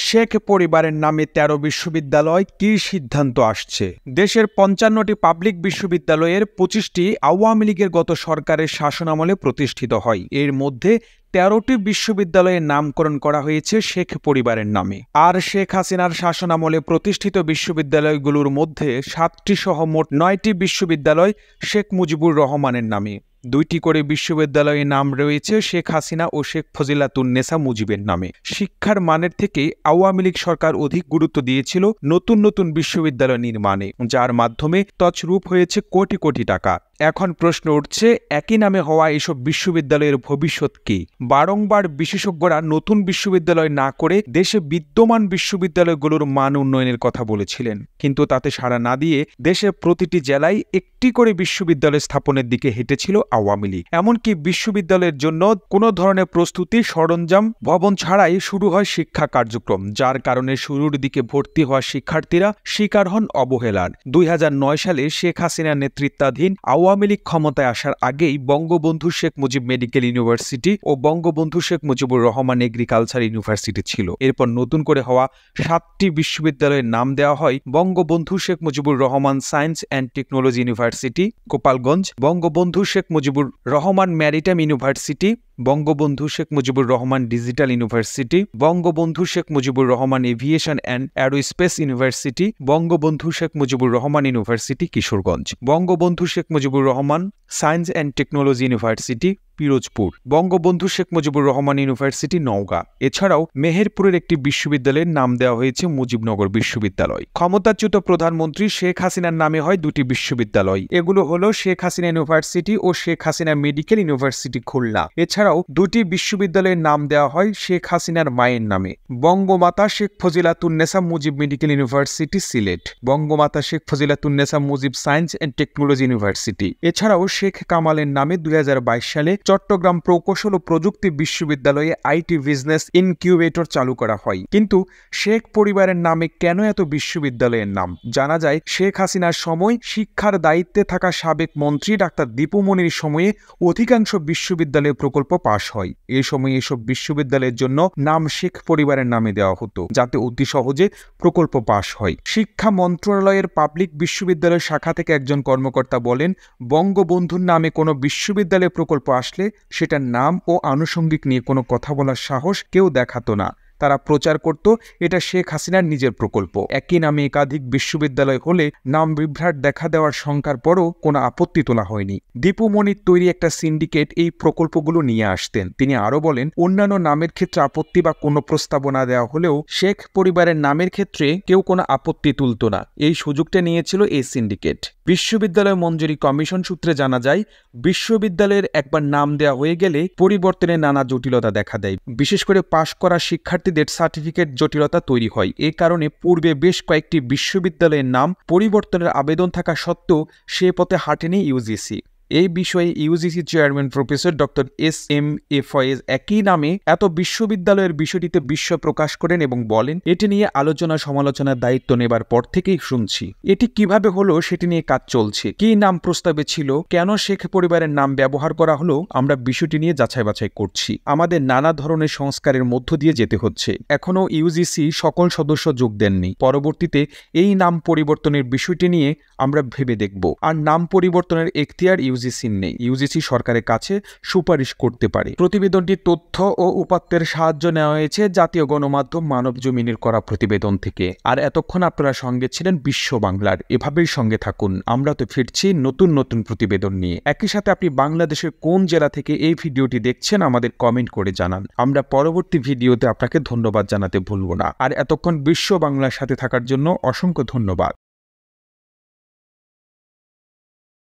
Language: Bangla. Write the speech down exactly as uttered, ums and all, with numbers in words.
শেখ পরিবারের নামে তেরো বিশ্ববিদ্যালয়, কি সিদ্ধান্ত আসছে? দেশের পঞ্চান্নটি পাবলিক বিশ্ববিদ্যালয়ের পঁচিশটি আওয়ামী লীগের গত সরকারের শাসনামলে প্রতিষ্ঠিত হয়। এর মধ্যে তেরোটি বিশ্ববিদ্যালয়ের নামকরণ করা হয়েছে শেখ পরিবারের নামে। আর শেখ হাসিনার শাসনামলে প্রতিষ্ঠিত বিশ্ববিদ্যালয়গুলোর মধ্যে সাতটি সহ মোট নয়টি বিশ্ববিদ্যালয় শেখ মুজিবুর রহমানের নামে। দুইটি করে বিশ্ববিদ্যালয়ের নাম রয়েছে শেখ হাসিনা ও শেখ ফজিলাতুন্নেসা মুজিবের নামে। শিক্ষার মানের থেকে আওয়ামী লীগ সরকার অধিক গুরুত্ব দিয়েছিল নতুন নতুন বিশ্ববিদ্যালয় নির্মাণে, যার মাধ্যমে তছরূপ হয়েছে কোটি কোটি টাকা। এখন প্রশ্ন উঠছে, একই নামে হওয়া এসব বিশ্ববিদ্যালয়ের ভবিষ্যৎ কি? বারংবার বিশেষজ্ঞরা নতুন বিশ্ববিদ্যালয় না করে দেশে বিদ্যমান বিশ্ববিদ্যালয়গুলোর মান উন্নয়নের কথা বলেছিলেন, কিন্তু তাতে সাড়া না দিয়ে দেশের প্রতিটি জেলায় একটি করে বিশ্ববিদ্যালয় স্থাপনের দিকে হেঁটেছিল আওয়ামী লীগ। এমনকি বিশ্ববিদ্যালয়ের জন্য কোনো ধরনের প্রস্তুতি, সরঞ্জাম, ভবন ছাড়াই শুরু হয় শিক্ষা কার্যক্রম, যার কারণে শুরুর দিকে ভর্তি হওয়া শিক্ষার্থীরা শিকার হন অবহেলার। দুই হাজার নয় সালে শেখ হাসিনার নেতৃত্বাধীন আওয়ামী লীগ ক্ষমতায় আসার আগেই বঙ্গবন্ধু শেখ মুজিব মেডিকেল ইউনিভার্সিটি ও বঙ্গবন্ধু শেখ মুজিবুর রহমান এগ্রিকালচার ইউনিভার্সিটি ছিল। এরপর নতুন করে হওয়া সাতটি বিশ্ববিদ্যালয়ের নাম দেওয়া হয় Bangabandhu Sheikh Mujibur Rahman science and technology university Gopalganj, Bangabandhu Sheikh Mujibur Rahman maritime university, Bangabandhu Sheikh Mujibur Rahman digital university, Bangabandhu Sheikh Mujibur Rahman aviation and aerospace university, Bangabandhu Sheikh Mujibur Rahman university Kishoreganj, Bangabandhu Sheikh Mujibur Rahman science and technology university Pirojpur, Bangabandhu Sheikh Mujibur Rahman university Naogaon. এছাড়াও মেহেরপুরের একটি বিশ্ববিদ্যালয়ের নাম দেওয়া হয়েছে মুজিবনগর বিশ্ববিদ্যালয়। ক্ষমতাচ্যুত প্রধানমন্ত্রী শেখ হাসিনার নামে হয় দুটি বিশ্ববিদ্যালয়। এগুলো হলো শেখ হাসিনা ইউনিভার্সিটি ও শেখ হাসিনা মেডিকেল ইউনিভার্সিটি খুলনা। এছাড়াও দুটি বিশ্ববিদ্যালয়ের নাম দেওয়া হয় শেখ হাসিনার মায়ের নামে। Bangamata Sheikh Fazilatunnesa Mujib medical university Sylhet, Bangamata Sheikh Fazilatunnesa Mujib science and technology university. এছাড়াও শেখ কামালের নামে দুই হাজার বাইশ সালে চট্টগ্রাম প্রকৌশল ও প্রযুক্তি বিশ্ববিদ্যালয়ে আইটি বিজনেস ইনকিউবেটর চালু করা হয়। কিন্তু শেখ পরিবারের নামে কেন এত বিশ্ববিদ্যালয়ের নাম? জানা যায়, শেখ হাসিনার সময় শিক্ষার দায়িত্বে থাকা সাবেক মন্ত্রী ডাক্তার দীপু মনির সময়ে অধিকাংশ বিশ্ববিদ্যালয় প্রকল্প পাশ হয়। এই সময় এসব বিশ্ববিদ্যালয়ের জন্য নাম শেখ পরিবারের নামে দেওয়া হতো, যাতে অতি সহজে প্রকল্প পাশ হয়। শিক্ষা মন্ত্রণালয়ের পাবলিক বিশ্ববিদ্যালয় শাখা থেকে একজন কর্মকর্তা বলেন, বঙ্গবন্ধুর নামে কোনো বিশ্ববিদ্যালয় প্রকল্প আসলে সেটার নাম ও আনুষঙ্গিক নিয়ে কোনো কথা বলার সাহস কেউ দেখাতো না। তারা প্রচার করত এটা শেখ হাসিনার নিজের প্রকল্প। একই নামে একাধিক বিশ্ববিদ্যালয় হলে নাম বিভ্রাট দেখা দেওয়ার শঙ্কার পরও কোনো আপত্তি তোলা হয়নি। দীপু মনির তৈরি একটা সিন্ডিকেট এই প্রকল্পগুলো নিয়ে আসতেন। তিনি আরও বলেন, অন্যান্য নামের ক্ষেত্রে আপত্তি বা কোনো প্রস্তাবনা দেওয়া হলেও শেখ পরিবারের নামের ক্ষেত্রে কেউ কোনো আপত্তি তুলত না। এই সুযোগটা নিয়েছিল এই সিন্ডিকেট। বিশ্ববিদ্যালয় মঞ্জুরি কমিশন সূত্রে জানা যায়, বিশ্ববিদ্যালয়ের একবার নাম দেওয়া হয়ে গেলে পরিবর্তনে নানা জটিলতা দেখা দেয়। বিশেষ করে পাশ করা শিক্ষার্থীদের সার্টিফিকেট জটিলতা তৈরি হয়। এ কারণে পূর্বে বেশ কয়েকটি বিশ্ববিদ্যালয়ের নাম পরিবর্তনের আবেদন থাকা সত্ত্বেও সে পথে হাঁটেনি ইউজিসি। এই বিষয়ে UGC chairman professor doctor S M A Faiz একই নামে এত বিশ্ববিদ্যালয়ের বিষয়টিতে বিস্ময় প্রকাশ করেন এবং বলেন, এটি নিয়ে আলোচনা সমালোচনার দায়িত্ব নেবার পর থেকেই শুনছি। এটি কিভাবে হলো সেটি নিয়ে কাজ চলছে। কি নাম প্রস্তাবে ছিল, কেন শেখ পরিবারের নাম ব্যবহার করা হলো, আমরা বিষয়টি নিয়ে যাচাই বাছাই করছি। আমাদের নানা ধরনের সংস্কারের মধ্য দিয়ে যেতে হচ্ছে। এখনও ইউজিসি সকল সদস্য যোগ দেননি। পরবর্তীতে এই নাম পরিবর্তনের বিষয়টি নিয়ে আমরা ভেবে দেখব। আর নাম পরিবর্তনের এখতিয়ার ইউজিসি নেই। ইউজিসি সরকারের কাছে সুপারিশ করতে পারে। প্রতিবেদনটি তথ্য ও উপাত্তের সাহায্য নেওয়া হয়েছে জাতীয় গণমাধ্যম মানব জমিনের করা প্রতিবেদন থেকে। আর এতক্ষণ আপনারা সঙ্গে ছিলেন বিশ্ব বাংলার। এভাবেই সঙ্গে থাকুন, আমরা তো ফিরছি নতুন নতুন প্রতিবেদন নিয়ে। একই সাথে আপনি বাংলাদেশের কোন জেলা থেকে এই ভিডিওটি দেখছেন আমাদের কমেন্ট করে জানান। আমরা পরবর্তী ভিডিওতে আপনাকে ধন্যবাদ জানাতে ভুলব না। আর এতক্ষণ বিশ্ব বাংলার সাথে থাকার জন্য অসংখ্য ধন্যবাদ।